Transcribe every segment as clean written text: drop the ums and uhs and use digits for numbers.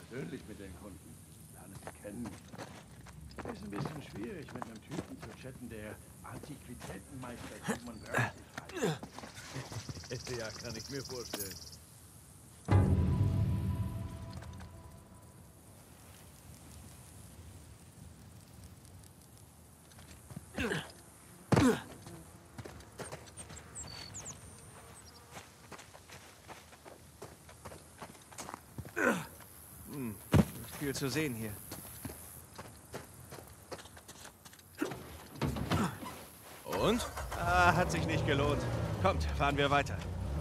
persönlich mit den Kunden. Lernen sie kennen. Ist ein bisschen schwierig, mit einem Typen zu chatten, der Antiquitätenmeister 37 heißt. Ja, kann ich mir vorstellen. Nicht viel zu sehen hier. Und? Ah, hat sich nicht gelohnt. Kommt, fahren wir weiter.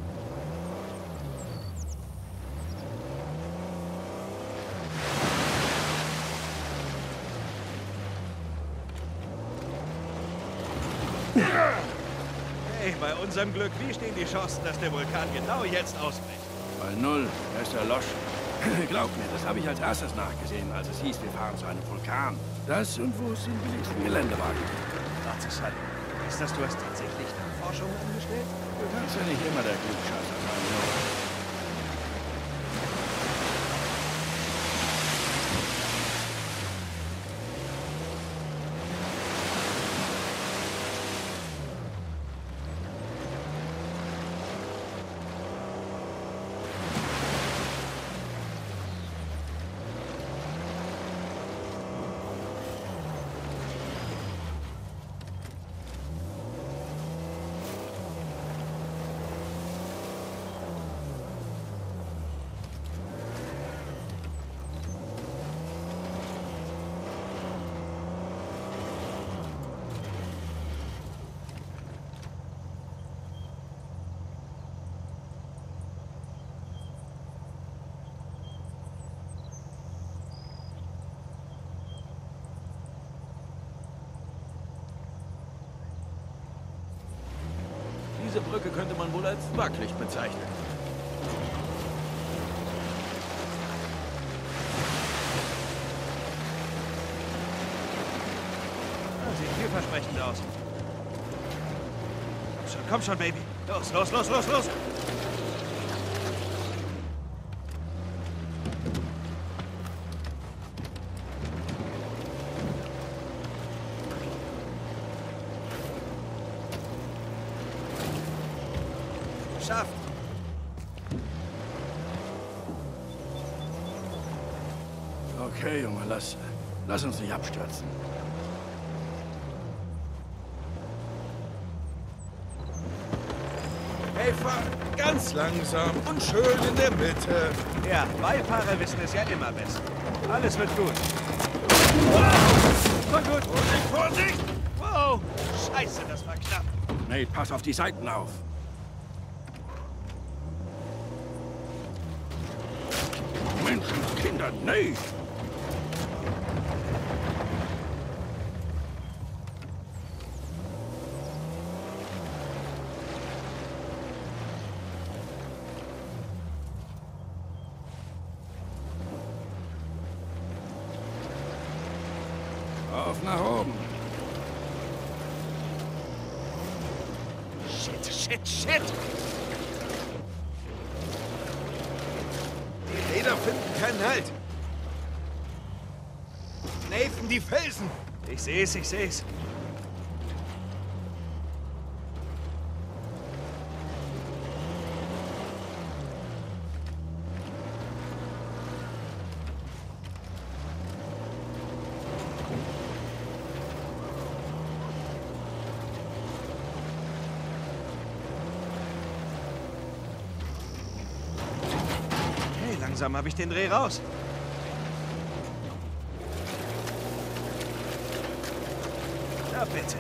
Hey, bei unserem Glück, wie stehen die Chancen, dass der Vulkan genau jetzt ausbricht? Bei null, er ist erloschen. Glaub mir, das habe ich als erstes nachgesehen, als es hieß, wir fahren zu einem Vulkan. Das und wo es den billigsten Geländewagen gibt. Warte, Sully. Ist das, du hast tatsächlich Forschung angestellt? Du kannst ja nicht immer der Klugscheißer sein, Junge. Diese Brücke könnte man wohl als wackelig bezeichnen. Sieht vielversprechend aus. Komm schon, Baby. Los, los, los, los, los! Geschafft! Okay, Junge, lass uns nicht abstürzen. Hey, fahr ganz langsam und schön in der Mitte. Ja, Beifahrer wissen es ja immer besser. Alles wird gut. War gut. Vorsicht, Vorsicht! Wow! Scheiße, das war knapp. Nate, pass auf die Seiten auf. Menschenskinder, Nate! Auf nach oben. Shit, shit, shit! Die Räder finden keinen Halt. Nathan, die Felsen! Ich seh's, ich seh's. Langsam habe ich den Dreh raus. Na bitte.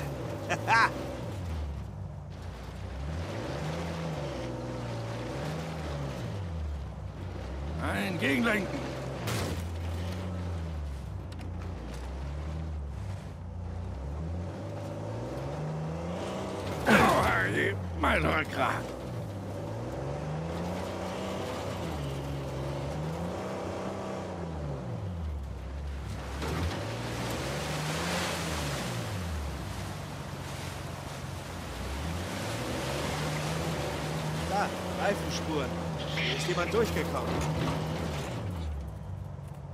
Ein Gegenlenken. Oh, Harry, mein Rückgrat. Da, Reifenspuren. Hier ist jemand durchgekommen.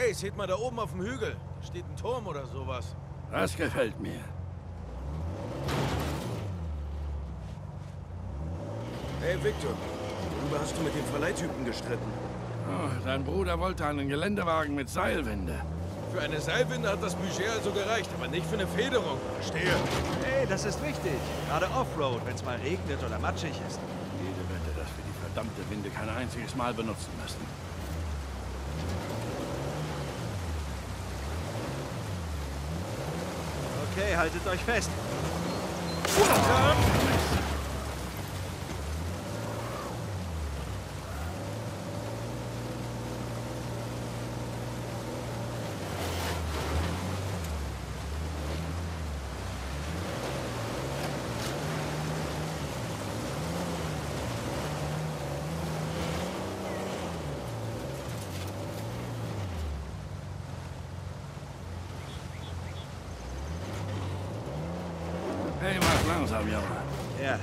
Hey, seht mal da oben auf dem Hügel. Da steht ein Turm oder sowas. Das gefällt mir. Hey, Victor. Worüber hast du mit den Verleihtypen gestritten? Oh, dein Bruder wollte einen Geländewagen mit Seilwinde. Für eine Seilwinde hat das Budget also gereicht, aber nicht für eine Federung. Verstehe. Hey, das ist wichtig. Gerade Offroad, wenn es mal regnet oder matschig ist. Jede Wette, dass wir die verdammte Winde kein einziges Mal benutzen müssen. Okay, haltet euch fest. Hey, mach langsam, Junge. Ja.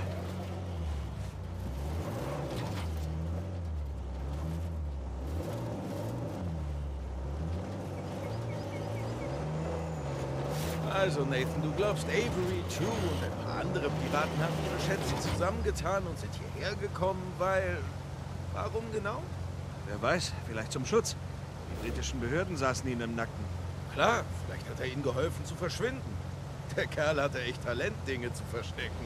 Also, Nathan, du glaubst, Avery, Chu und ein paar andere Piraten haben ihre Schätze zusammengetan und sind hierher gekommen, weil... Warum genau? Wer weiß, vielleicht zum Schutz. Die britischen Behörden saßen ihm im Nacken. Klar, vielleicht hat er ihnen geholfen zu verschwinden. Der Kerl hatte echt Talent, Dinge zu verstecken.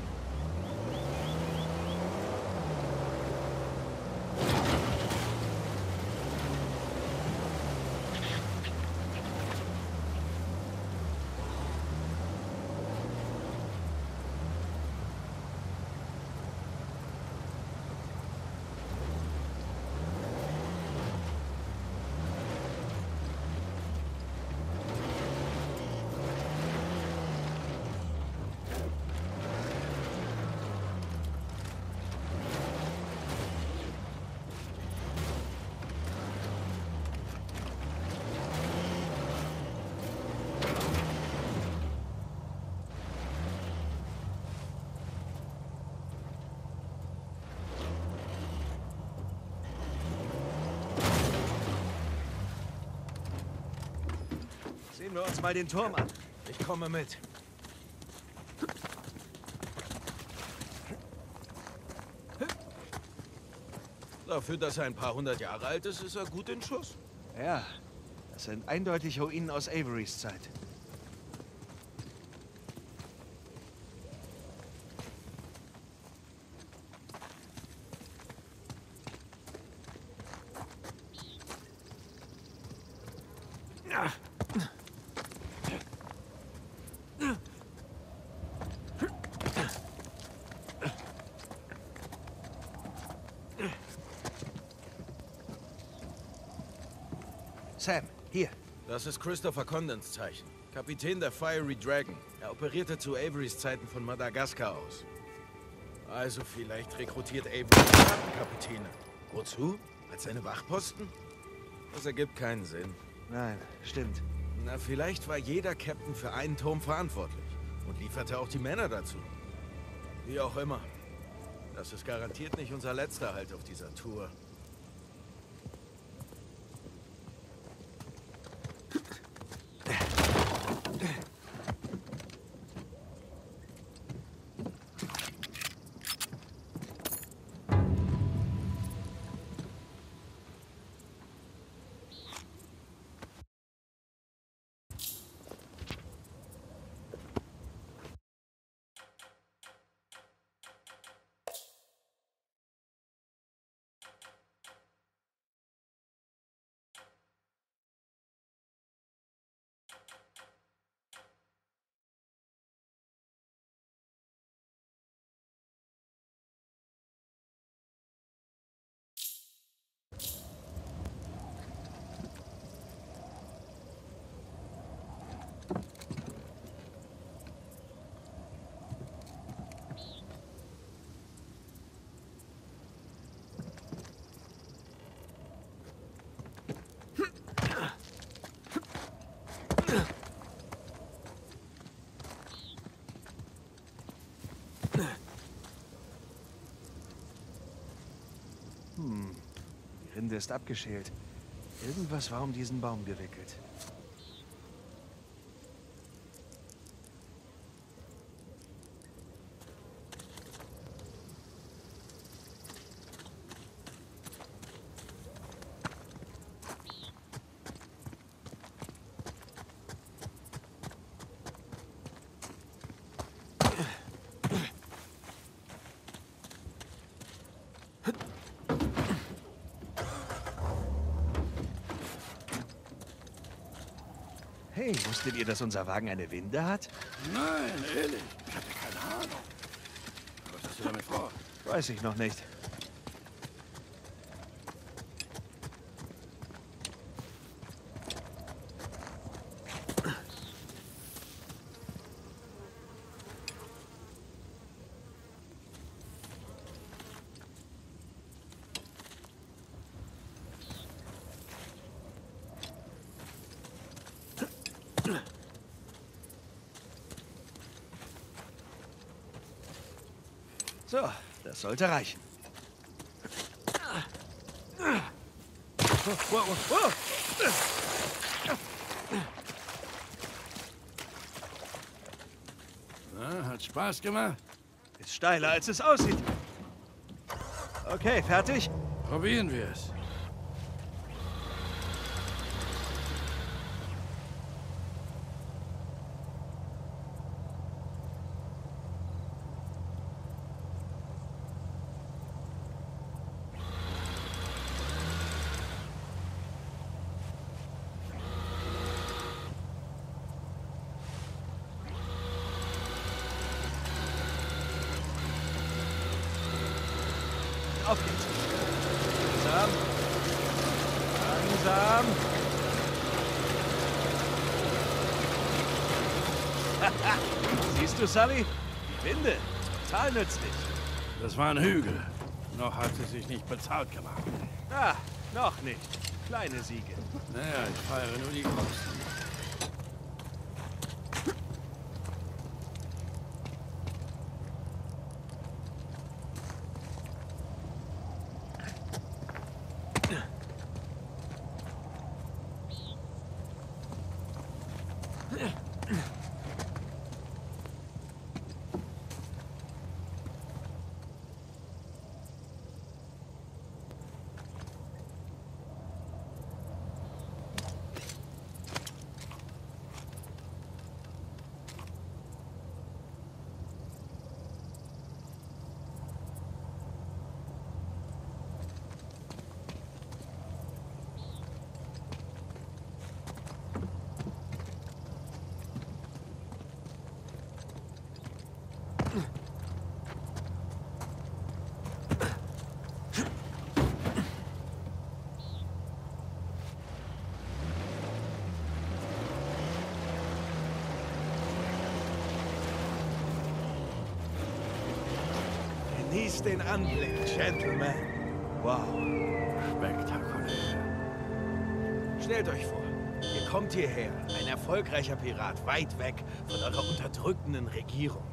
Sehen wir uns mal den Turm an. Ich komme mit. Dafür, dass er ein paar hundert Jahre alt ist, ist er gut in Schuss. Ja, das sind eindeutig Ruinen aus Averys Zeit. Sam, hier. Das ist Christopher Condens Zeichen. Kapitän der Fiery Dragon. Er operierte zu Averys Zeiten von Madagaskar aus. Also vielleicht rekrutiert Avery Piratenkapitäne. Wozu? Als seine Wachposten? Das ergibt keinen Sinn. Nein, stimmt. Na, vielleicht war jeder Captain für einen Turm verantwortlich und lieferte auch die Männer dazu. Wie auch immer. Das ist garantiert nicht unser letzter Halt auf dieser Tour. Die Rinde ist abgeschält. Irgendwas war um diesen Baum gewickelt. Hey, wusstet ihr, dass unser Wagen eine Winde hat? Nein, ehrlich. Ich hatte keine Ahnung. Was hast du damit vor? Weiß ich noch nicht. So, das sollte reichen. Na, hat Spaß gemacht? Ist steiler, als es aussieht. Okay, fertig? Probieren wir es. Auf geht's. Langsam. Langsam. Siehst du, Sully? Die Winde. Total nützlich. Das war ein Hügel. Noch hat sie sich nicht bezahlt gemacht. Ah, noch nicht. Kleine Siege. Naja, ich feiere nur die großen. Genießt den Anblick, Gentlemen. Wow. Spektakulär. Stellt euch vor, ihr kommt hierher, ein erfolgreicher Pirat, weit weg von eurer unterdrückenden Regierung.